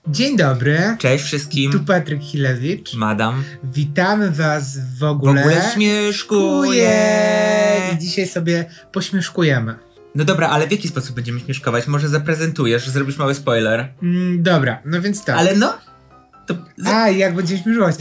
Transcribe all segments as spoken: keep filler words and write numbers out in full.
Dzień dobry. Cześć wszystkim. Tu Patryk Chilewicz. Madam. Witamy was w ogóle. W ogóle śmieszkuję. I dzisiaj sobie pośmieszkujemy. No dobra, ale w jaki sposób będziemy śmieszkować? Może zaprezentujesz, zrobisz mały spoiler. Mm, dobra, no więc tak. Ale no... To... A, jak będziemy śmieszkować?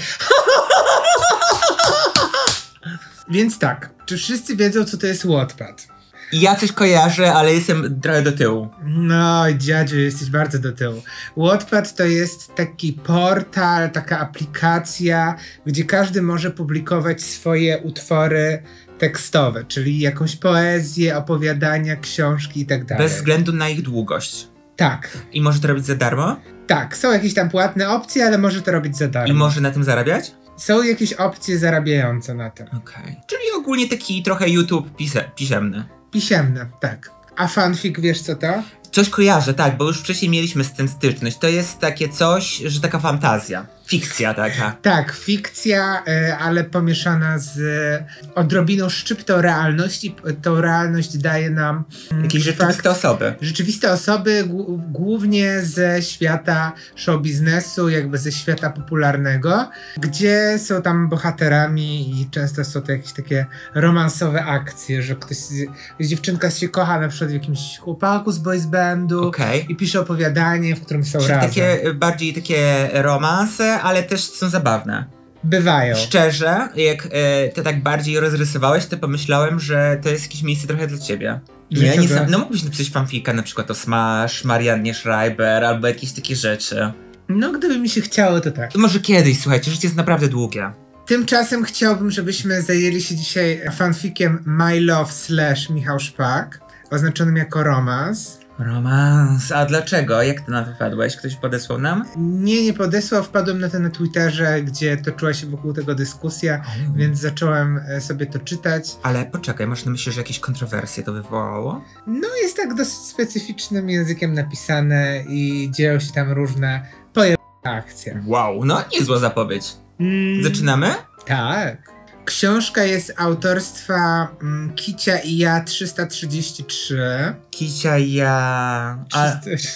Więc tak, czy wszyscy wiedzą, co to jest Wattpad? Ja coś kojarzę, ale jestem trochę do tyłu. No, dziadziu, jesteś bardzo do tyłu. Wattpad to jest taki portal, taka aplikacja, gdzie każdy może publikować swoje utwory tekstowe, czyli jakąś poezję, opowiadania, książki i tak dalej. Bez względu na ich długość. Tak. I może to robić za darmo? Tak, są jakieś tam płatne opcje, ale może to robić za darmo. I może na tym zarabiać? Są jakieś opcje zarabiające na tym. Okej. Okay. Czyli ogólnie taki trochę YouTube pise pisemny. Pisemne, tak. A fanfic, wiesz co to? Coś kojarzę, tak, bo już wcześniej mieliśmy z tym styczność. To jest takie coś, że taka fantazja. Fikcja taka. Tak, fikcja, y, ale pomieszana z odrobiną szczyptą realności. Tą realność daje nam... Mm, Jakieś rzeczywiste osoby. Rzeczywiste osoby, głównie ze świata show biznesu, jakby ze świata popularnego, gdzie są tam bohaterami i często są to jakieś takie romansowe akcje, że ktoś, dziewczynka się kocha na przykład w jakimś chłopaku z boys bandu okay. i pisze opowiadanie, w którym są Czyli razem. Takie, bardziej takie romanse, ale też są zabawne. Bywają. Szczerze, jak e, to tak bardziej rozrysowałeś, to pomyślałem, że to jest jakieś miejsce trochę dla ciebie. Ja nie sam, no mógłbyś napisać fanfika na przykład o Smash, Mariannie Schreiber albo jakieś takie rzeczy. No gdyby mi się chciało, to tak. Może kiedyś, słuchajcie, życie jest naprawdę długie. Tymczasem chciałbym, żebyśmy zajęli się dzisiaj fanfikiem My Love slash Michał Szpak, oznaczonym jako romans. Romans, a dlaczego? Jak ty na to wpadłeś? Ktoś podesłał nam? Nie, nie podesłał, wpadłem na to na Twitterze, gdzie toczyła się wokół tego dyskusja, oh. więc zacząłem sobie to czytać. Ale poczekaj, masz na myśli, że jakieś kontrowersje to wywołało? No jest tak dosyć specyficznym językiem napisane i dzieją się tam różne pojebane akcje. Wow, no niezła zapowiedź. Mm. Zaczynamy? Tak. Książka jest autorstwa mm, Kicia i ja trzysta trzydzieści trzy. Kicia i ja... A,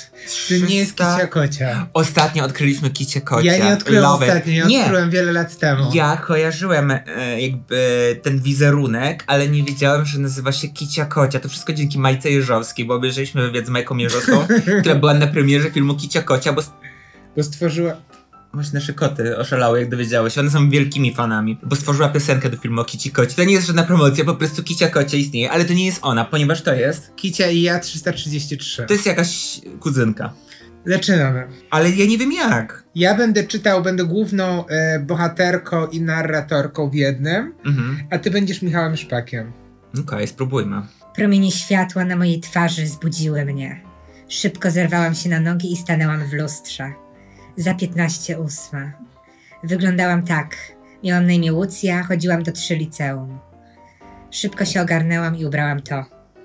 to nie jest Kicia Kocia. Ostatnio odkryliśmy Kicie Kocia. Ja nie odkryłem Love ostatnio, ja nie. odkryłem wiele lat temu. Ja kojarzyłem e, jakby ten wizerunek, ale nie wiedziałem, że nazywa się Kicia Kocia. To wszystko dzięki Majce Jeżowskiej, bo obejrzeliśmy wywiad z Majką Jeżowską, która była na premierze filmu Kicia Kocia, bo... Bo stworzyła... Właśnie nasze koty oszalały, jak dowiedziały się. One są wielkimi fanami, bo stworzyła piosenkę do filmu o Kici Koci. To nie jest żadna promocja, po prostu Kicia Kocia istnieje, ale to nie jest ona, ponieważ to jest... Kicia i ja trzysta trzydzieści trzy. To jest jakaś kuzynka. Zaczynamy. Ale ja nie wiem jak. Ja będę czytał, będę główną e, bohaterką i narratorką w jednym, mhm. a ty będziesz Michałem Szpakiem. Okej, okay, spróbujmy. Promienie światła na mojej twarzy zbudziły mnie. Szybko zerwałam się na nogi i stanęłam w lustrze. Za piętnaście ósma. Wyglądałam tak. Miałam na imię Łucja, chodziłam do trzy liceum. Szybko się ogarnęłam i ubrałam to.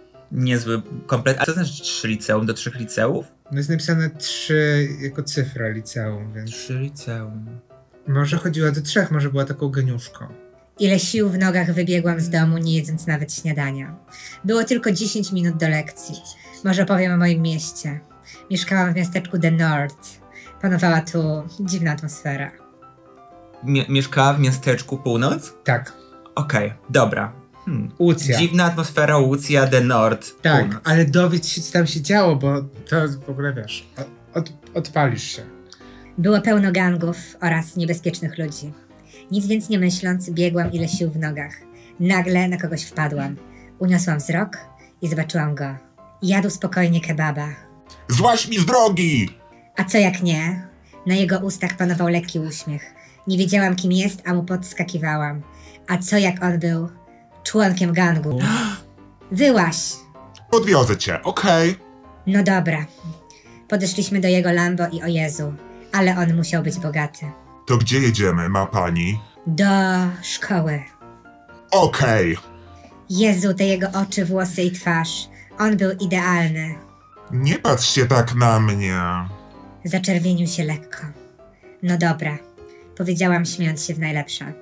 Niezły komplet. A co znaczy trzy liceum do trzech liceów? No jest napisane trzy jako cyfra liceum, więc... Trzy liceum. Może chodziła do trzech, może była taką geniuszką. Ile sił w nogach wybiegłam z domu, nie jedząc nawet śniadania. Było tylko dziesięć minut do lekcji. Może powiem o moim mieście. Mieszkałam w miasteczku The North. Panowała tu dziwna atmosfera. Mie mieszkała w miasteczku Północ? Tak. Okej, okay, dobra. Hmm. Łucja. Dziwna atmosfera, Łucja, The North. Tak, Północ. ale dowiedz się, co tam się działo, bo to w ogóle wiesz, od, odpalisz się. Było pełno gangów oraz niebezpiecznych ludzi. Nic więc nie myśląc, biegłam ile sił w nogach. Nagle na kogoś wpadłam. Uniosłam wzrok i zobaczyłam go. Jadł spokojnie kebaba. Złaź mi z drogi! A co jak nie? Na jego ustach panował lekki uśmiech. Nie wiedziałam, kim jest, a mu podskakiwałam. A co jak on był członkiem gangu? Wyłaź! Podwiozę cię, okej. Okay. No dobra. Podeszliśmy do jego Lambo i o Jezu. Ale on musiał być bogaty. To gdzie jedziemy, ma pani? Do szkoły. Okej. Okay. Jezu, te jego oczy, włosy i twarz. On był idealny. Nie patrz się tak na mnie. Zaczerwienił się lekko. No dobra, powiedziałam, śmiejąc się w najlepsze.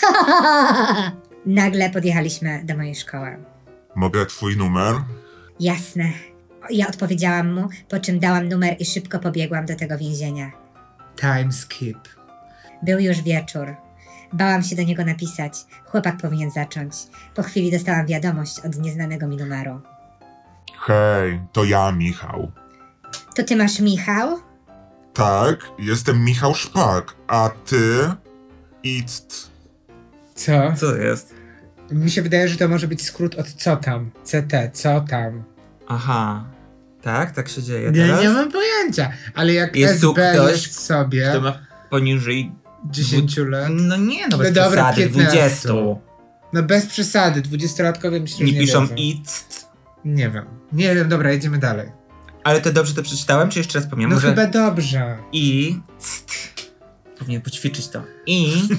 Nagle podjechaliśmy do mojej szkoły. Mogę twój numer? Jasne. Ja odpowiedziałam mu, po czym dałam numer i szybko pobiegłam do tego więzienia. Time skip. Był już wieczór. Bałam się do niego napisać. Chłopak powinien zacząć. Po chwili dostałam wiadomość od nieznanego mi numeru. Hej, to ja, Michał. To ty masz Michał? Tak, jestem Michał Szpak, a ty? Ict. Co? Co jest? Mi się wydaje, że to może być skrót od co tam. C T, co tam. Aha. Tak? Tak się dzieje Nie, teraz? nie mam pojęcia. Ale jak Jest tu S B ktoś, jest w sobie To ma poniżej... dziesięć lat. No nie, no bez No dobra, przesady, piętnaście. dwudziestu. No bez przesady, dwudziestolatkowie myślę, Nie że nie piszą wiedzą. ict. Nie wiem. Nie wiem, dobra, jedziemy dalej. Ale to dobrze to przeczytałem, czy jeszcze raz powiem? No Może chyba dobrze. i... Powinien poćwiczyć to. I...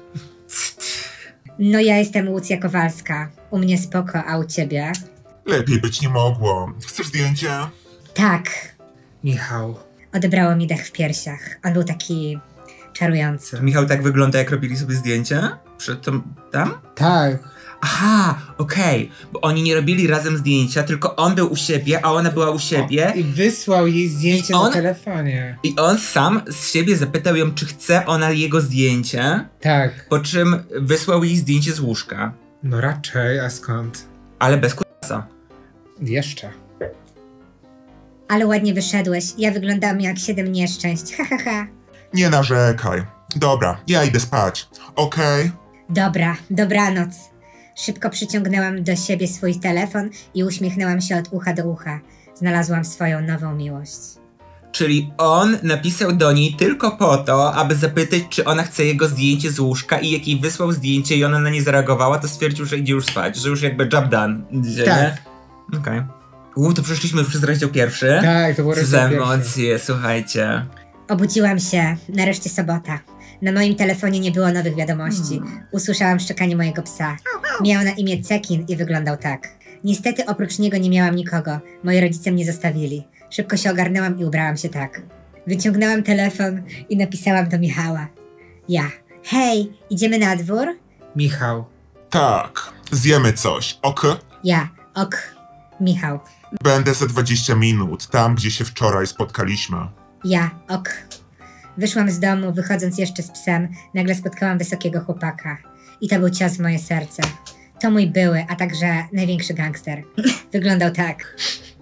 No ja jestem Łucja Kowalska. U mnie spoko, a u ciebie? Lepiej być nie mogło. Chcesz zdjęcie? Tak. Michał. Odebrało mi dech w piersiach. On był taki czarujący. Czy Michał tak wygląda, jak robili sobie zdjęcia? Przed tą... tam? Tak. Aha, okej. Bo oni nie robili razem zdjęcia, tylko on był u siebie, a ona była u siebie. I wysłał jej zdjęcie I on- na telefonie. I on sam z siebie zapytał ją, czy chce ona jego zdjęcie, Tak. po czym wysłał jej zdjęcie z łóżka. No raczej, a skąd? Ale bez k***a. Jeszcze. Ale ładnie wyszedłeś. Ja wyglądałam jak siedem nieszczęść. Ha, ha, ha. Nie narzekaj. Dobra, ja idę spać. Okej? Dobra, dobranoc. Szybko przyciągnęłam do siebie swój telefon i uśmiechnęłam się od ucha do ucha. Znalazłam swoją nową miłość. Czyli on napisał do niej tylko po to, aby zapytać, czy ona chce jego zdjęcie z łóżka, i jak jej wysłał zdjęcie i ona na nie zareagowała, to stwierdził, że idzie już spać, że już jakby job done. Dzisiaj, Tak. nie? Okej. Okay. Uuu, to przeszliśmy już przez rozdział pierwszy. Tak, to było Co rozdział za pierwszy. emocje, słuchajcie. Obudziłam się, nareszcie sobota. Na moim telefonie nie było nowych wiadomości. Usłyszałam szczekanie mojego psa. Miał na imię Cekin i wyglądał tak. Niestety oprócz niego nie miałam nikogo. Moi rodzice mnie zostawili. Szybko się ogarnęłam i ubrałam się tak. Wyciągnęłam telefon i napisałam do Michała. Ja. Hej, idziemy na dwór? Michał. Tak. Zjemy coś. Ok? Ja. Ok. Michał. Będę za dwadzieścia minut, tam gdzie się wczoraj spotkaliśmy. Ja. Ok. Wyszłam z domu, wychodząc jeszcze z psem, nagle spotkałam wysokiego chłopaka. I to był cios w moje serce. To mój były, a także największy gangster. Wyglądał tak.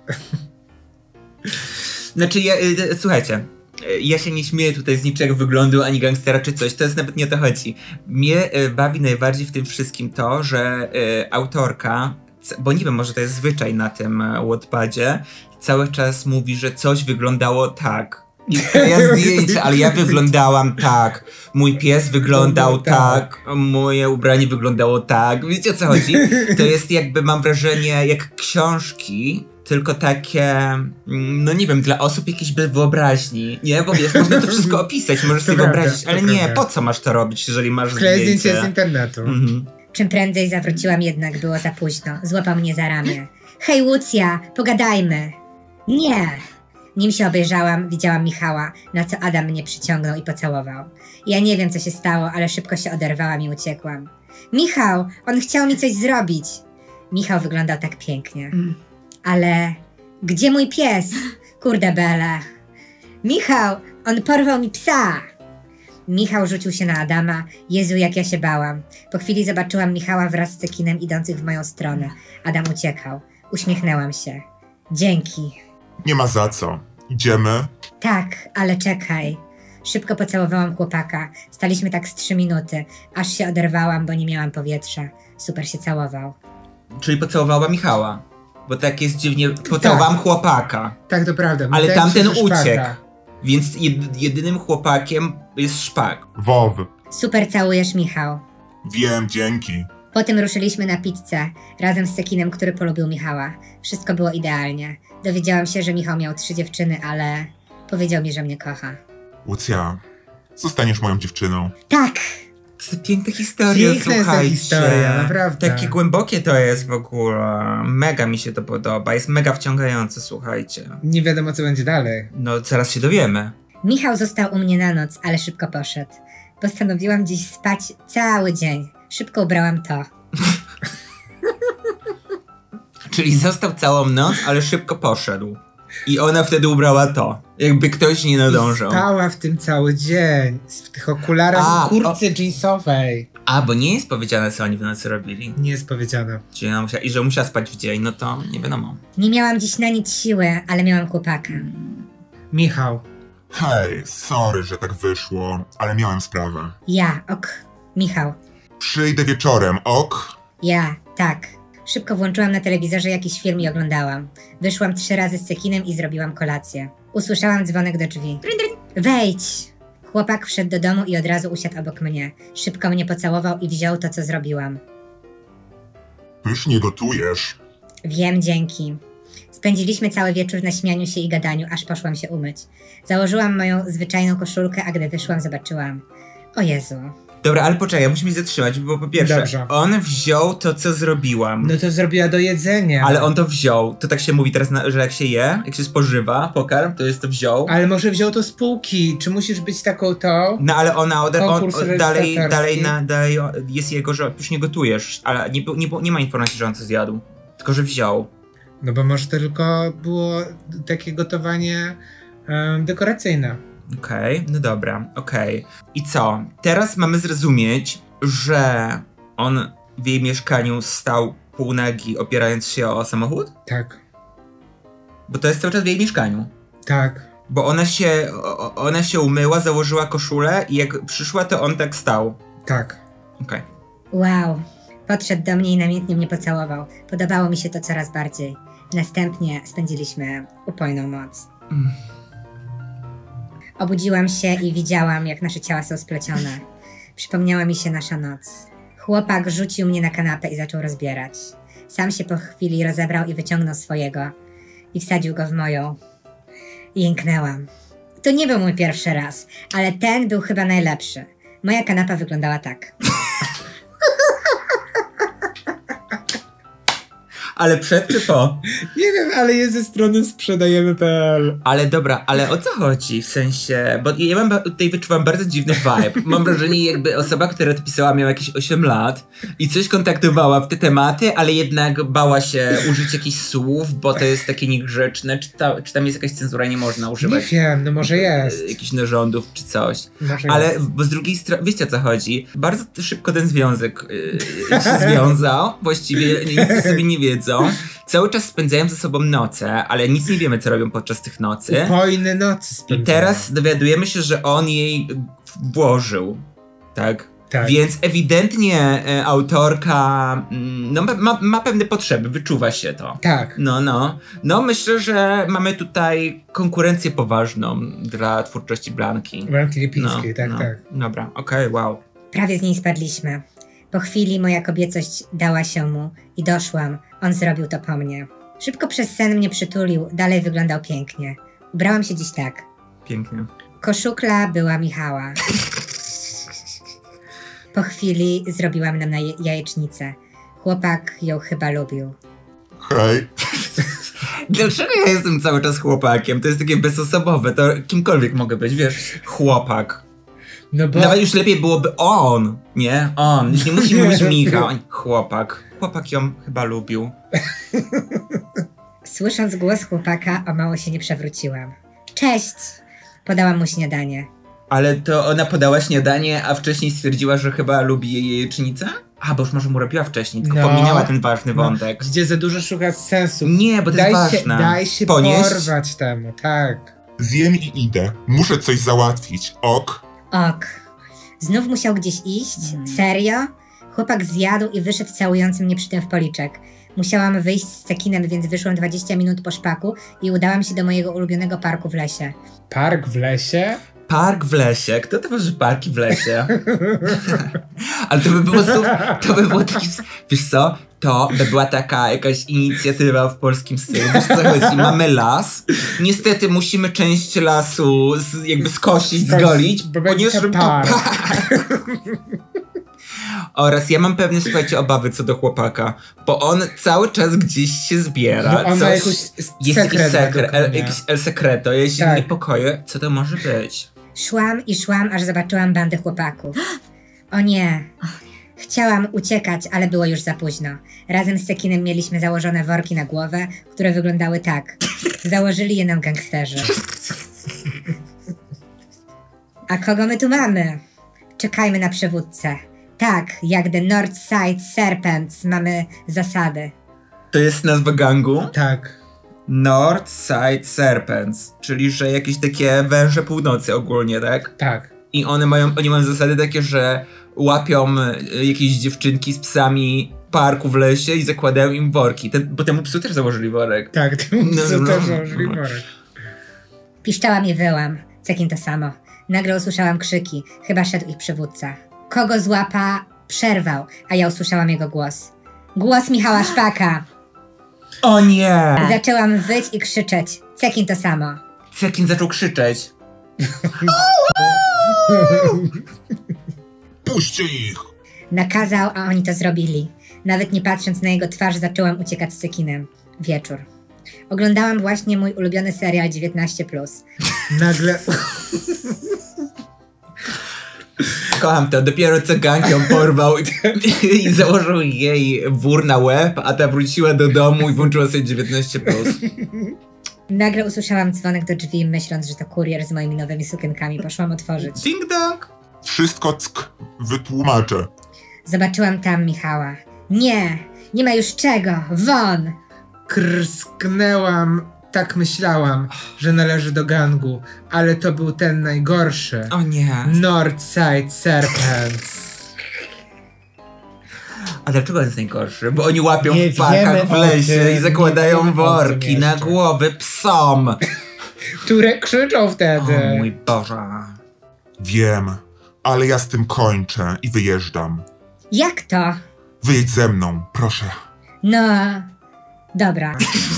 Znaczy, ja, y, słuchajcie, y, ja się nie śmieję tutaj z niczego wyglądu, ani gangstera, czy coś, to jest nawet nie o to chodzi. Mnie y, bawi najbardziej w tym wszystkim to, że y, autorka, c- bo nie wiem, może to jest zwyczaj na tym y, Wattpadzie, cały czas mówi, że coś wyglądało tak. I ja zdjęcie, ale ja wyglądałam tak. Mój pies wyglądał tak. Moje ubranie wyglądało tak. Wiecie, o co chodzi? To jest jakby, mam wrażenie, jak książki, tylko takie, mm, no nie wiem, dla osób jakiejś bez wyobraźni. Nie, bo wiesz, można to wszystko opisać, możesz To sobie prawda, wyobrazić, to ale nie, prawda. po co masz to robić, jeżeli masz Wklej zdjęcie? zdjęcie z internetu. Mhm. Czym prędzej zawróciłam, jednak było za późno. Złapał mnie za ramię. Hej, Łucja, pogadajmy. Nie. Nim się obejrzałam, widziałam Michała, na co Adam mnie przyciągnął i pocałował. Ja nie wiem, co się stało, ale szybko się oderwałam i uciekłam. Michał, on chciał mi coś zrobić. Michał wyglądał tak pięknie. Ale gdzie mój pies? Kurde bele. Michał, on porwał mi psa. Michał rzucił się na Adama. Jezu, jak ja się bałam. Po chwili zobaczyłam Michała wraz z Cekinem idących w moją stronę. Adam uciekał. Uśmiechnęłam się. Dzięki. Nie ma za co. Idziemy? Tak, ale czekaj. Szybko pocałowałam chłopaka. Staliśmy tak z trzy minuty, aż się oderwałam, bo nie miałam powietrza. Super się całował. Czyli pocałowała Michała. Bo tak jest dziwnie, pocałowałam chłopaka. Tak, to prawda. Ale Wydaje mi się, tamten że uciekł. Szparta. Więc jed- jedynym chłopakiem jest Szpak. Wow. Super całujesz, Michał. Wiem, dzięki. Potem ruszyliśmy na pizzę, razem z Cekinem, który polubił Michała. Wszystko było idealnie. Dowiedziałam się, że Michał miał trzy dziewczyny, ale powiedział mi, że mnie kocha. Łucja, zostaniesz moją dziewczyną. Tak! To piękna historia, Piękna jest ta słuchajcie. historia, naprawdę. Takie głębokie to jest w ogóle. Mega mi się to podoba. Jest mega wciągające, słuchajcie. Nie wiadomo, co będzie dalej. No, zaraz się dowiemy. Michał został u mnie na noc, ale szybko poszedł. Postanowiłam dziś spać cały dzień. Szybko ubrałam to. Czyli został całą noc, ale szybko poszedł. I ona wtedy ubrała to. Jakby ktoś nie nadążał. I spała w tym cały dzień. W tych okularach A, i kurtce jeansowej. A, bo nie jest powiedziane, co oni w nocy robili. Nie jest powiedziane. Czyli ona musiała, i że musiała spać w dzień, no to nie wiadomo. Nie miałam dziś na nic siły, ale miałam chłopaka. Michał. Hej, sorry, że tak wyszło, ale miałem sprawę. Ja, ok. Michał. Przyjdę wieczorem, ok? Ja, tak. Szybko włączyłam na telewizorze jakiś film i oglądałam. Wyszłam trzy razy z cekinem i zrobiłam kolację. Usłyszałam dzwonek do drzwi. Wejdź! Chłopak wszedł do domu i od razu usiadł obok mnie. Szybko mnie pocałował i wziął to, co zrobiłam. Pysznie gotujesz. Wiem, dzięki. Spędziliśmy cały wieczór na śmianiu się i gadaniu, aż poszłam się umyć. Założyłam moją zwyczajną koszulkę, a gdy wyszłam, zobaczyłam. O Jezu. Dobra, ale poczekaj, musimy się zatrzymać, bo po pierwsze, Dobrze. on wziął to, co zrobiłam. No to zrobiła do jedzenia. Ale on to wziął. To tak się mówi teraz, na, że jak się je, jak się spożywa pokarm, to jest to wziął. Ale może wziął to z półki. Czy musisz być taką tą? No ale ona od, on, Konkurs on, dalej, rejestratorski. dalej, na, dalej jest jego, że już nie gotujesz, ale nie, nie, nie ma informacji, że on to zjadł. Tylko, że wziął. No bo może to tylko było takie gotowanie um, dekoracyjne. Okej, okay, no dobra, okej. Okay. I co? Teraz mamy zrozumieć, że on w jej mieszkaniu stał półnagi, opierając się o samochód? Tak. Bo to jest cały czas w jej mieszkaniu. Tak. Bo ona się, o, ona się umyła, założyła koszulę i jak przyszła, to on tak stał. Tak. Okej. Okay. Wow. Podszedł do mnie i namiętnie mnie pocałował. Podobało mi się to coraz bardziej. Następnie spędziliśmy upojną noc. Mm. Obudziłam się i widziałam, jak nasze ciała są splecione. Przypomniała mi się nasza noc. Chłopak rzucił mnie na kanapę i zaczął rozbierać. Sam się po chwili rozebrał i wyciągnął swojego. I wsadził go w moją. Jęknęłam. To nie był mój pierwszy raz, ale ten był chyba najlepszy. Moja kanapa wyglądała tak. Ale przed czy po? Nie wiem, ale jest ze strony sprzedajemy kropka p l. Ale dobra, ale o co chodzi? W sensie, bo ja mam, tutaj wyczuwam bardzo dziwny vibe. Mam wrażenie, jakby osoba, która to pisała, miała jakieś osiem lat i coś kontaktowała w te tematy, ale jednak bała się użyć jakichś słów, bo to jest takie niegrzeczne. Czy, ta, czy tam jest jakaś cenzura, nie można używać? Nie wiem, no może jest. Jakichś narządów czy coś. Może ale jest. bo z drugiej strony, wiecie o co chodzi? Bardzo szybko ten związek yy, się związał. Właściwie nic sobie nie wiedzą. Cały czas spędzają ze sobą noce, ale nic nie wiemy, co robią podczas tych nocy. Upojne nocy spędzają. I teraz dowiadujemy się, że on jej włożył, tak? Tak. Więc ewidentnie e, autorka mm, no, ma, ma pewne potrzeby, wyczuwa się to. Tak. No, no. No, myślę, że mamy tutaj konkurencję poważną dla twórczości Blanki. Blanki Lipińskiej, no, tak, no. tak. Dobra, okej, okay, wow. Prawie z niej spadliśmy. Po chwili moja kobiecość dała się mu i doszłam. On zrobił to po mnie. Szybko przez sen mnie przytulił, dalej wyglądał pięknie. Ubrałam się dziś tak. Pięknie. Koszukla była Michała. Po chwili zrobiłam nam na jajecznicę. Chłopak ją chyba lubił. Hej. Dlaczego ja jestem cały czas chłopakiem? To jest takie bezosobowe, to kimkolwiek mogę być, wiesz, chłopak. No bo... Nawet już lepiej byłoby on, nie? On. Już nie musi mówić Michał. Chłopak. Chłopak ją chyba lubił. Słysząc głos chłopaka, o mało się nie przewróciłam. Cześć! Podałam mu śniadanie. Ale to ona podała śniadanie, a wcześniej stwierdziła, że chyba lubi jej jajecznicę? A, bo już może mu robiła wcześniej, tylko No. pominęła ten ważny No. wątek. Gdzie za dużo szukasz sensu. Nie, bo to daj jest się, ważne. Daj się Ponieść? porwać temu, tak. Zjem i idę. Muszę coś załatwić, ok? Ok. Znów musiał gdzieś iść? Serio? Chłopak zjadł i wyszedł całujący mnie przy tym w policzek. Musiałam wyjść z cekinem, więc wyszłam dwadzieścia minut po szpaku i udałam się do mojego ulubionego parku w lesie. Park w lesie? Park w lesie? Kto tworzy parki w lesie? Ale to by było super, to by było taki, wiesz co, to by była taka jakaś inicjatywa w polskim stylu. Wiesz co chodzi? Mamy las, niestety musimy część lasu z, jakby skosić, Skoś- zgolić, bo ponieważ będzie to park. park. Oraz ja mam pewne, słuchajcie, obawy co do chłopaka, bo on cały czas gdzieś się zbiera. No on ma coś, jakiś s- jest jakiś sekret sekret, według el, mnie. jakiś el secreto, ja się Tak. niepokoję, co to może być. Szłam i szłam, aż zobaczyłam bandę chłopaków. O nie! Chciałam uciekać, ale było już za późno. Razem z Sekinem mieliśmy założone worki na głowę, które wyglądały tak. Założyli je nam gangsterzy. A kogo my tu mamy? Czekajmy na przywódcę. Tak, jak The North Side Serpents mamy zasady. To jest nazwa gangu? Tak. North Side Serpents, czyli że jakieś takie węże północy ogólnie, tak? Tak. I one mają, oni mają zasady takie, że łapią jakieś dziewczynki z psami w parku w lesie i zakładają im worki. Ten, bo temu psu też założyli worek. Tak, temu No, psu no, też no. założyli worek. Piszczałam i wyłam. Cekin to samo. Nagle usłyszałam krzyki. Chyba szedł ich przywódca. Kogo z łapa przerwał, a ja usłyszałam jego głos. Głos Michała Szpaka. O nie! Zaczęłam wyć i krzyczeć. Cekin to samo. Cekin zaczął krzyczeć. Puśćcie ich! Nakazał, a oni to zrobili. Nawet nie patrząc na jego twarz, zaczęłam uciekać z Cekinem. Wieczór. Oglądałam właśnie mój ulubiony serial dziewiętnaście plus. Nagle... Kocham to, dopiero co gang ją porwał i, i założył jej wór na łeb, a ta wróciła do domu i włączyła sobie dziewiętnaście plus. Nagle usłyszałam dzwonek do drzwi, myśląc, że to kurier z moimi nowymi sukienkami. Poszłam otworzyć. Ding dong! Wszystko ck, wytłumaczę. Zobaczyłam tam Michała. Nie, nie ma już czego, won! Krsknęłam, tak myślałam, że należy do gangu, ale to był ten najgorszy. O nie. Northside Serpents. A dlaczego on jest najgorszy? Bo oni łapią Nie w parkach wiemy w o lesie tym, i nie zakładają wiemy o worki tym na jeszcze. głowy psom. Które krzyczą wtedy. O mój Boże. Wiem, ale ja z tym kończę i wyjeżdżam. Jak to? Wyjedź ze mną, proszę. No, dobra.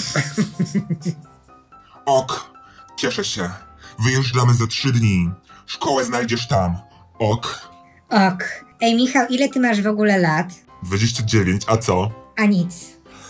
Ok, cieszę się. Wyjeżdżamy za trzy dni. Szkołę znajdziesz tam. Ok. Ok. Ej Michał, ile ty masz w ogóle lat? dwadzieścia dziewięć, a co? A nic.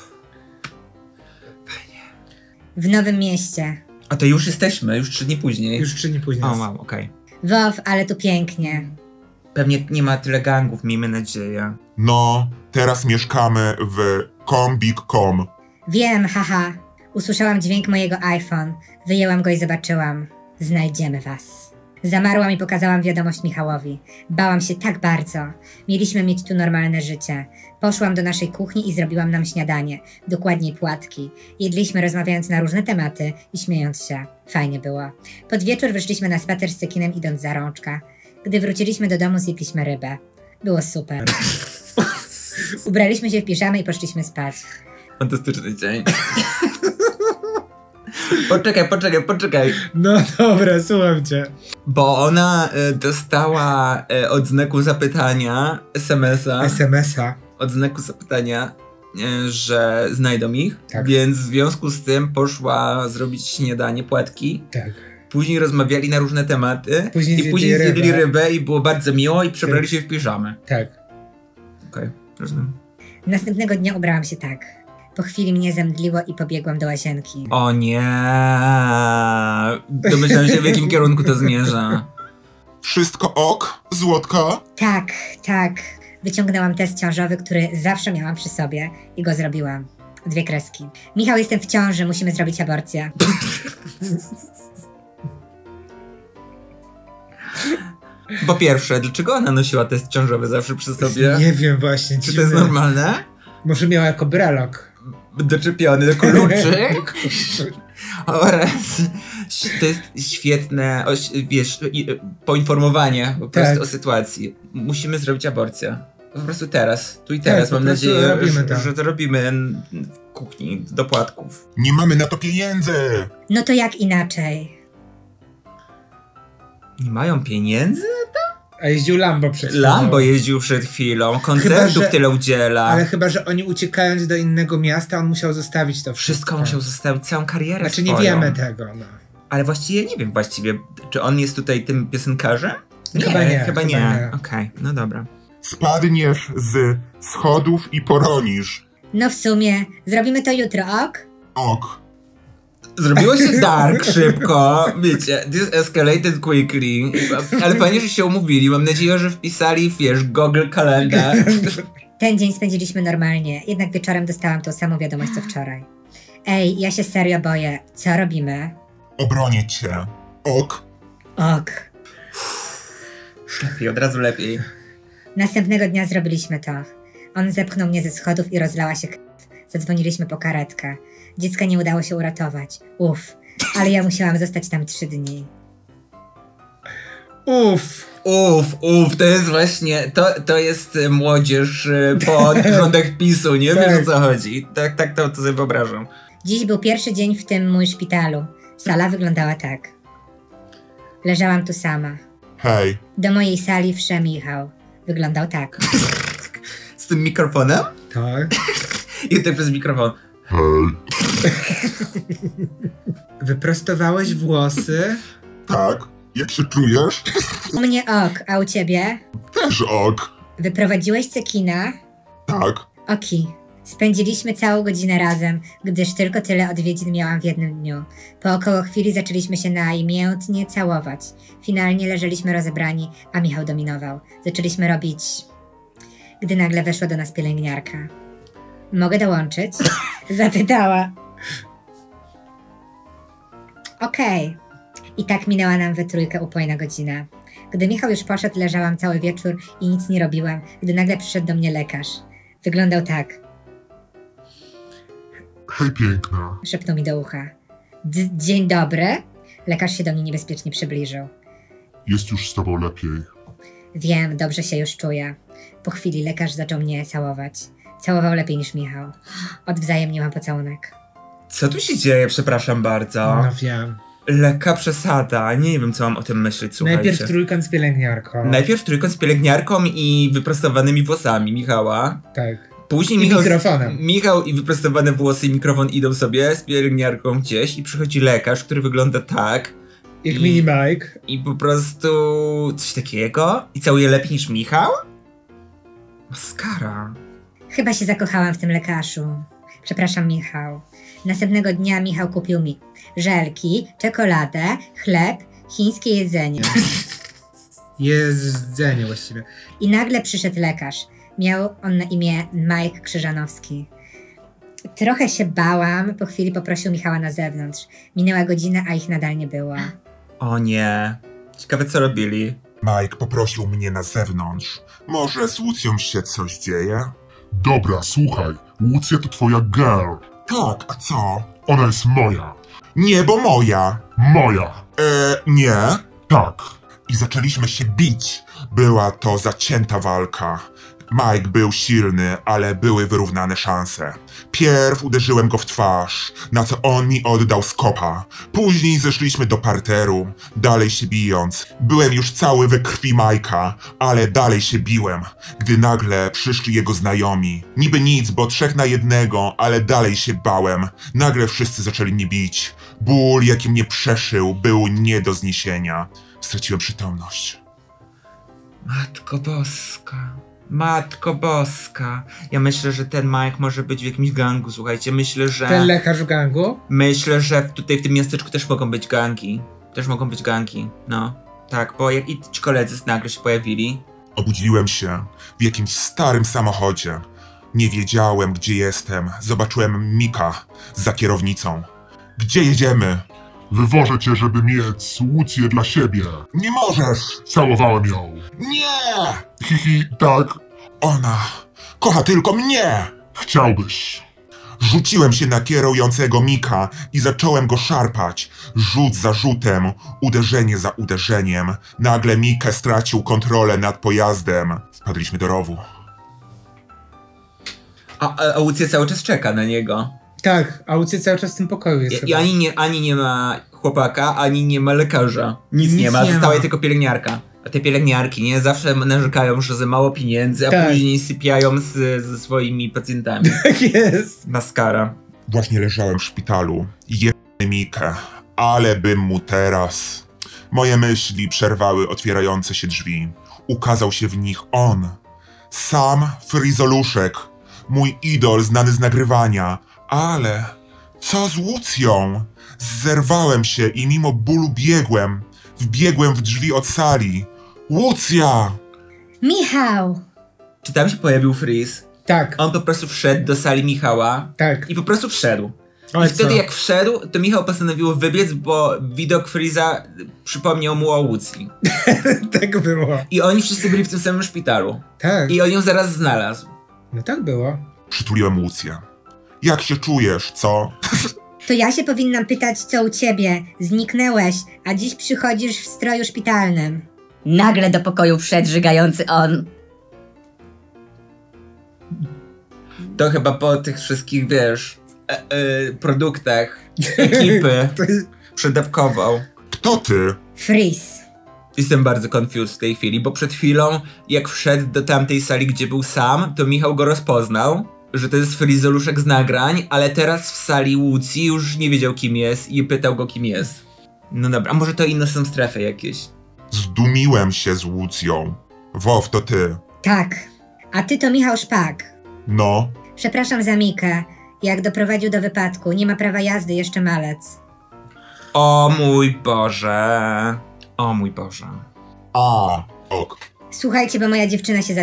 W Nowym Mieście. A to już jesteśmy, już trzy dni później. Już trzy dni później. O, wow, okej. Wow, ale tu pięknie. Pewnie nie ma tyle gangów, miejmy nadzieję. No, teraz mieszkamy w Combik kropka com. Wiem, haha. Usłyszałam dźwięk mojego iPhone. Wyjęłam go i zobaczyłam. Znajdziemy was. Zamarłam i pokazałam wiadomość Michałowi. Bałam się tak bardzo. Mieliśmy mieć tu normalne życie. Poszłam do naszej kuchni i zrobiłam nam śniadanie. Dokładniej płatki. Jedliśmy rozmawiając na różne tematy i śmiejąc się. Fajnie było. Pod wieczór wyszliśmy na spacer z Cekinem idąc za rączka. Gdy wróciliśmy do domu, zjedliśmy rybę. Było super. Ubraliśmy się w piżamę i poszliśmy spać. Fantastyczny dzień. Poczekaj, poczekaj, poczekaj. No dobra, słucham cię. Bo ona y, dostała y, od znaku zapytania es em es a. es em es a. Od znaku zapytania, y, że znajdą ich. Tak. Więc w związku z tym poszła zrobić śniadanie, płatki. Tak. Później rozmawiali na różne tematy. Później I zjedli później zjedli rybę. rybę i było bardzo miło i przebrali się w piżamę. Tak. Okej, okay, rozumiem. Następnego dnia ubrałam się tak. Po chwili mnie zemdliło i pobiegłam do łazienki. O nie. Domyślam się, w jakim kierunku to zmierza. Wszystko ok, złotka? Tak, tak. Wyciągnęłam test ciążowy, który zawsze miałam przy sobie i go zrobiłam. Dwie kreski. Michał, jestem w ciąży, musimy zrobić aborcję. Po pierwsze, dlaczego ona nosiła test ciążowy zawsze przy sobie? Nie wiem właśnie. Czy to jest normalne? Może miała jako brelok. Doczepiony do kluczyk? Oraz to jest świetne, oś, wiesz, poinformowanie po prostu Tak. o sytuacji. Musimy zrobić aborcję. Po prostu teraz, tu i teraz. Tak, po Mam prostu nadzieję, robimy że, to. że to robimy w kuchni do płatków. Nie mamy na to pieniędzy! No to jak inaczej? Nie mają pieniędzy? A jeździł Lambo przed chwilą. Lambo jeździł przed chwilą, koncertów że- tyle udziela. Ale chyba, że oni uciekając do innego miasta, on musiał zostawić to wszystko. Wszystko musiał zostawić, całą karierę Znaczy swoją. nie wiemy tego, no. Ale właściwie nie wiem właściwie, czy on jest tutaj tym piosenkarzem? Chyba nie, Chyba chyba nie. nie. Okej, no dobra. Spadniesz z schodów i poronisz. No w sumie, zrobimy to jutro, ok? Ok. Zrobiło się dark szybko, wiecie, this escalated quickly, ale fajnie, że się umówili, mam nadzieję, że wpisali, wiesz, Google Kalendar. Ten dzień spędziliśmy normalnie, jednak wieczorem dostałam tą samą wiadomość co wczoraj. Ej, ja się serio boję, co robimy? Obronię cię. Ok. Ok. Lepiej, od razu lepiej. Następnego dnia zrobiliśmy to. On zepchnął mnie ze schodów i rozlała się krew. Zadzwoniliśmy po karetkę. Dziecka nie udało się uratować. Uff, ale ja musiałam zostać tam trzy dni. Uff. Uff, uff, to jest właśnie, to, to jest młodzież po rządach PiSu, nie wiesz o co chodzi. Tak, tak to, to sobie wyobrażam. Dziś był pierwszy dzień w tym mój szpitalu. Sala wyglądała tak. Leżałam tu sama. Hej. Do mojej sali wszedł Michał. Wyglądał tak. Z tym mikrofonem? Tak. I tak przez mikrofon. Hej. Wyprostowałeś włosy. Tak. Jak się czujesz? U mnie ok, a u ciebie? Też ok. Wyprowadziłeś cekina? Tak. Oki. Spędziliśmy całą godzinę razem, gdyż tylko tyle odwiedzin miałam w jednym dniu. Po około chwili zaczęliśmy się najmiętnie całować. Finalnie leżeliśmy rozebrani, a Michał dominował. Zaczęliśmy robić... Gdy nagle weszła do nas pielęgniarka. Mogę dołączyć? Zapytała. Okej. Okay. I tak minęła nam we trójkę upojna godzina. Gdy Michał już poszedł, leżałam cały wieczór i nic nie robiłam, gdy nagle przyszedł do mnie lekarz. Wyglądał tak. Hej, piękna. Szepnął mi do ucha. D- Dzień dobry. Lekarz się do mnie niebezpiecznie przybliżył. Jest już z tobą lepiej. Wiem, dobrze się już czuję. Po chwili lekarz zaczął mnie całować. Całował lepiej niż Michał. Odwzajemniłam pocałunek. Co tu się dzieje, przepraszam bardzo? No wiem. Lekka przesada, nie wiem co mam o tym myśleć, słuchajcie. Najpierw trójkąt z pielęgniarką. Najpierw trójkąt z pielęgniarką i wyprostowanymi włosami Michała. Tak. Później I Michał, mikrofonem. Michał i wyprostowane włosy i mikrofon idą sobie z pielęgniarką gdzieś i przychodzi lekarz, który wygląda tak. Jak I- mini Mike. I po prostu coś takiego? I całuje lepiej niż Michał? Maskara. Chyba się zakochałam w tym lekarzu. Przepraszam, Michał. Następnego dnia Michał kupił mi żelki, czekoladę, chleb, chińskie jedzenie. Jedzenie właściwie. I nagle przyszedł lekarz. Miał on na imię Mike Krzyżanowski. Trochę się bałam, po chwili poprosił Michała na zewnątrz. Minęła godzina, a ich nadal nie było. O nie. Ciekawe co robili. Mike poprosił mnie na zewnątrz. Może z Łucją się coś dzieje? Dobra, słuchaj. Łucja to twoja girl. Tak, a co? Ona jest moja. Nie, bo moja. Moja. Eee, nie. Tak. I zaczęliśmy się bić. Była to zacięta walka. Mike był silny, ale były wyrównane szanse. Pierw uderzyłem go w twarz, na co on mi oddał skopa. Później zeszliśmy do parteru, dalej się bijąc. Byłem już cały we krwi Majka, ale dalej się biłem, gdy nagle przyszli jego znajomi. Niby nic, bo trzech na jednego, ale dalej się bałem. Nagle wszyscy zaczęli mnie bić. Ból, jaki mnie przeszył, był nie do zniesienia. Straciłem przytomność. Matko Boska. Matko Boska. Ja myślę, że ten Mike może być w jakimś gangu, słuchajcie. Myślę, że... Ten lekarz w gangu? Myślę, że tutaj w tym miasteczku też mogą być gangi. Też mogą być gangi, no. Tak, bo jak i ci koledzy nagle się pojawili. Obudziłem się w jakimś starym samochodzie. Nie wiedziałem, gdzie jestem. Zobaczyłem Mika za kierownicą. Gdzie jedziemy? Wywożę cię, żeby mieć Łucję dla siebie. Nie możesz! Całowałem ją. Nie! Hihi, tak, Ona kocha tylko mnie! chciałbyś. Rzuciłem się na kierującego Mika i zacząłem go szarpać. Rzut za rzutem, uderzenie za uderzeniem. Nagle Mike stracił kontrolę nad pojazdem. Wpadliśmy do rowu. A, a, a Łucja cały czas czeka na niego. Tak, a Łucja cały czas w tym pokoju jest. I, chyba. I ani nie, ani nie ma chłopaka, ani nie ma lekarza. Nic, Nic nie ma, nie została ma. tylko pielęgniarka. A te pielęgniarki, nie? Zawsze narzekają, że za mało pieniędzy, a Tak. później sypiają z, ze swoimi pacjentami. Tak jest. Maskara. Właśnie leżałem w szpitalu. Jebany Mikę. Ale bym mu teraz... Moje myśli przerwały otwierające się drzwi. Ukazał się w nich on. Sam Fryzoluszek. Mój idol znany z nagrywania. Ale co z Łucją? Zerwałem się i mimo bólu biegłem. Wbiegłem w drzwi od sali. Łucja! Michał! Czy tam się pojawił Freeze? Tak, On po prostu wszedł do sali Michała tak. i po prostu wszedł. Ale I wtedy co? jak wszedł, to Michał postanowił wybiec, bo widok Freeza przypomniał mu o Łucji. Tak było. I oni wszyscy byli w tym samym szpitalu. Tak, I on ją zaraz znalazł. no tak było. Przytuliłem Łucję. Jak się czujesz, co? To ja się powinnam pytać, co u ciebie. Zniknęłeś, a dziś przychodzisz w stroju szpitalnym. Nagle do pokoju wszedł żygający on. To chyba po tych wszystkich, wiesz, e, e, produktach ekipy To jest- przedawkował. Kto ty? Freeze. Jestem bardzo confused w tej chwili, bo przed chwilą, jak wszedł do tamtej sali, gdzie był sam, to Michał go rozpoznał, że to jest Frizoluszek z nagrań, ale teraz w sali Łucji już nie wiedział, kim jest i pytał go, kim jest. No dobra, a może to inne są strefy jakieś? Zdumiłem się z Łucją. Wow, to ty. Tak. A ty to Michał Szpak. No, Przepraszam za Mikę. Jak doprowadził do wypadku, nie ma prawa jazdy, jeszcze malec. O mój Boże. O mój Boże. a, ok. Słuchajcie, bo moja dziewczyna się za...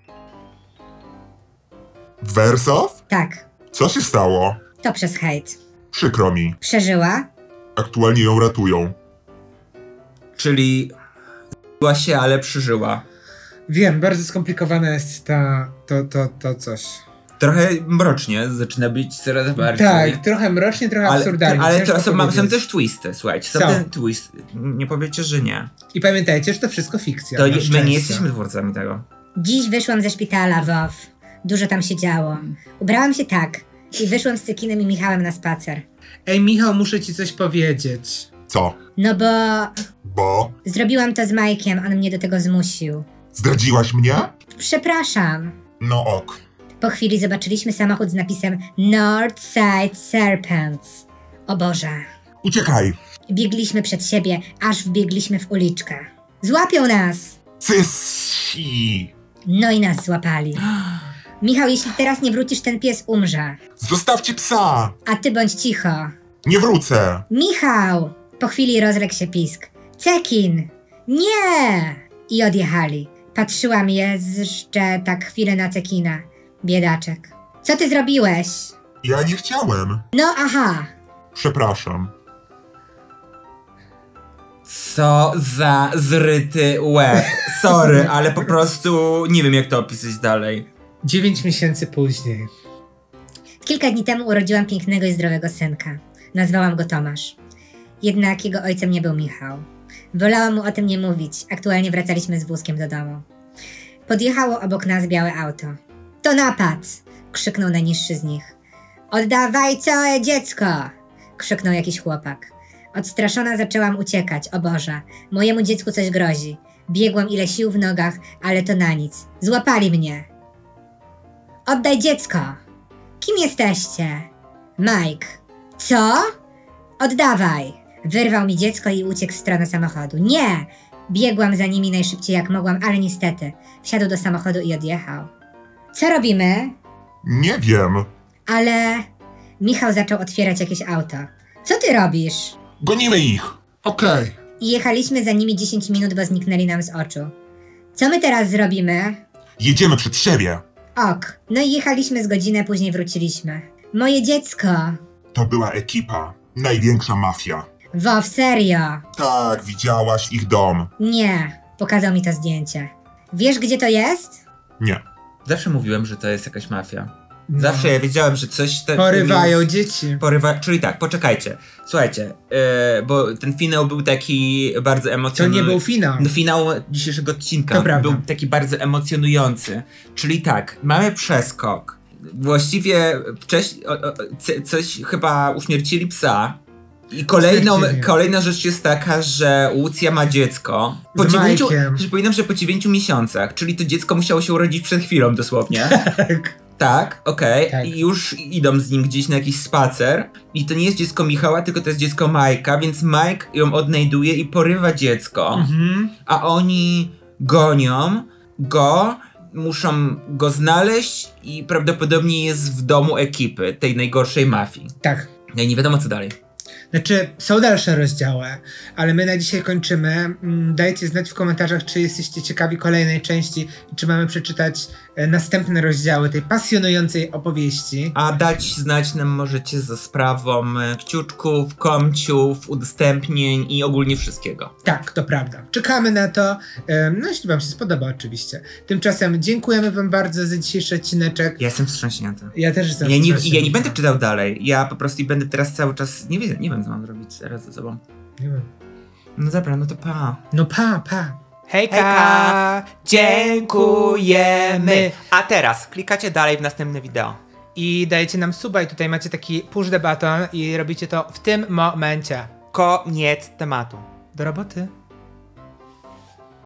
Wersow? Tak, Co się stało? to przez hejt. Przykro mi. Przeżyła? Aktualnie ją ratują. Czyli z***ła się, ale przeżyła. Wiem, bardzo skomplikowane jest ta, to, to, to coś. Trochę mrocznie, zaczyna być coraz bardziej. Tak, trochę mrocznie, trochę Ale, absurdalnie. ale ciężko to są, mam- są powiedzieć. też twisty, słuchajcie, są Są. te twisty. Nie powiecie, że nie. I pamiętajcie, że to wszystko fikcja. To na nie, my szczęście. nie jesteśmy twórcami tego. Dziś wyszłam ze szpitala, Wow. Dużo tam się działo. Ubrałam się tak i wyszłam z Cekinem i Michałem na spacer. Ej, Michał, muszę ci coś powiedzieć. Co? No bo Bo? zrobiłam to z Majkiem, on mnie do tego zmusił. Zdradziłaś mnie? Przepraszam. No ok. Po chwili zobaczyliśmy samochód z napisem Northside Serpents. O Boże. Uciekaj! Biegliśmy przed siebie, aż wbiegliśmy w uliczkę. Złapią nas! Cysi! No i nas złapali. Michał, jeśli teraz nie wrócisz, ten pies umrze. Zostawcie psa! A ty bądź cicho. Nie wrócę! Michał! Po chwili rozległ się pisk. Cekin! Nie! I odjechali. Patrzyłam jeszcze tak chwilę na Cekina. Biedaczek. Co ty zrobiłeś? Ja nie chciałem. No aha. Przepraszam. Co za zryty łeb. Sorry, ale po prostu nie wiem, jak to opisać dalej. Dziewięć miesięcy później. Kilka dni temu urodziłam pięknego i zdrowego synka. Nazwałam go Tomasz. Jednak jego ojcem nie był Michał. Wolałam mu o tym nie mówić. Aktualnie wracaliśmy z wózkiem do domu. Podjechało obok nas białe auto. To napad! Krzyknął najniższy z nich. Oddawaj całe dziecko! Krzyknął jakiś chłopak. Odstraszona zaczęłam uciekać. O Boże, mojemu dziecku coś grozi. Biegłam ile sił w nogach, ale to na nic. Złapali mnie. Oddaj dziecko! Kim jesteście? Mike. Co? Oddawaj! Wyrwał mi dziecko i uciekł w stronę samochodu. Nie! Biegłam za nimi najszybciej jak mogłam, ale niestety. Wsiadł do samochodu i odjechał. Co robimy? Nie wiem. Ale... Michał zaczął otwierać jakieś auto. Co ty robisz? Gonimy ich. Okej. I jechaliśmy za nimi dziesięć minut, bo zniknęli nam z oczu. Co my teraz zrobimy? Jedziemy przed siebie. Ok. No i jechaliśmy z godzinę, później wróciliśmy. Moje dziecko! To była ekipa. Największa mafia. Wow, serio? Tak, widziałaś ich dom. Nie. Pokazał mi to zdjęcie. Wiesz, gdzie to jest? Nie. Zawsze mówiłem, że to jest jakaś mafia. No. Zawsze ja wiedziałem, że coś... Te, Porywają jest- dzieci. Porywa... Czyli tak, poczekajcie. Słuchajcie, yy, bo ten finał był taki bardzo To emocjonujący. nie był finał. No, finał dzisiejszego odcinka To prawda. był taki bardzo emocjonujący. Czyli tak, mamy przeskok. Właściwie wcześniej, o, o, c- coś chyba uśmiercili psa. I kolejną, Uśmiercili. kolejna rzecz jest taka, że Łucja ma dziecko. Po Z dziewięciu, Majkiem. przypominam, że po dziewięciu miesiącach, czyli to dziecko musiało się urodzić przed chwilą dosłownie. Tak. Tak, okej. Tak. I już idą z nim gdzieś na jakiś spacer. I to nie jest dziecko Michała, tylko to jest dziecko Majka, więc Mike ją odnajduje i porywa dziecko. Mhm. A oni gonią go, muszą go znaleźć i prawdopodobnie jest w domu ekipy, tej najgorszej mafii. Tak. No i nie wiadomo co dalej. Znaczy, są dalsze rozdziały, ale my na dzisiaj kończymy. Dajcie znać w komentarzach, czy jesteście ciekawi kolejnej części i czy mamy przeczytać następne rozdziały tej pasjonującej opowieści. A dać znać nam możecie za sprawą kciuczków, komciów, udostępnień i ogólnie wszystkiego. Tak, to prawda. Czekamy na to. No, jeśli wam się spodoba oczywiście. Tymczasem dziękujemy wam bardzo za dzisiejszy odcineczek. Ja jestem wstrząśnięty. Ja też jestem ja nie, wstrząśnięty. ja nie będę czytał dalej. Ja po prostu będę teraz cały czas... Nie wiem, nie wiem co mam zrobić teraz ze sobą. Nie wiem. No dobra, no to pa. No pa, pa. Hejka, Hejka, dziękujemy. A teraz klikacie dalej w następne wideo. I dajecie nam suba i tutaj macie taki push the button i robicie to w tym momencie. Koniec tematu. Do roboty.